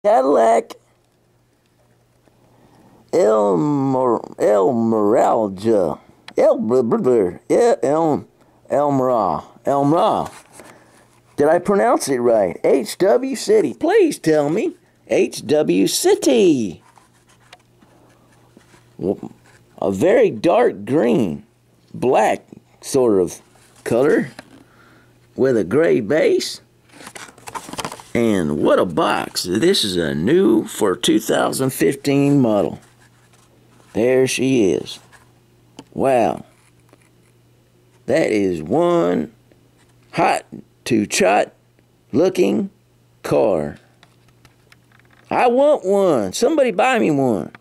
Cadillac Elmiraj. Elmiraj. Did I pronounce it right? HW City. Please tell me. HW City. A very dark green, black sort of color with a gray base. And what a box. This is a new for 2015 model. There she is. Wow. That is one hot to trot looking car. I want one. Somebody buy me one.